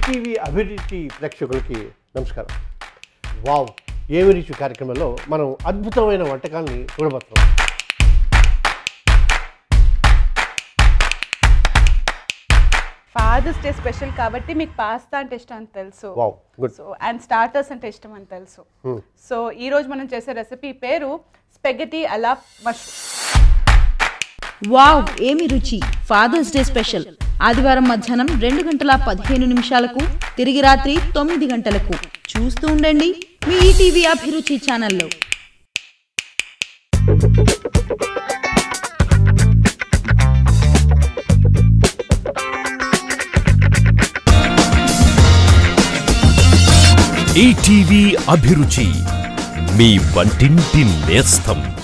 ETV అభిరుచి ప్రేక్షకులకి నమస్కారం. వావ్ ఏమి రుచి కార్యక్రమంలో మనం అద్భుతమైన వంటకాన్ని చూడబోతున్నాం. ఫాదర్స్ డే స్పెషల్ కాబట్టి మీకు పాస్తా అంటే ఇష్టం అని తెలుసు. Wow good. So and starters అంటే ఇష్టం అని తెలుసు. సో ఈ రోజు మనం చేసే రెసిపీ పేరు స్పెగెటీ అలా మష్రూమ్. వావ్ ఏమి రుచి ఫాదర్స్ డే స్పెషల్ ఆదివారం మధ్యాహ్నం 2:15 తిరిగి రాత్రి 9 గంటలకు చూస్తూ ఉండండి మీ ఈటీవీ అభిరుచి ఛానల్లో. ఈటీవీ అభిరుచి మీ వంటింటి నేస్తం.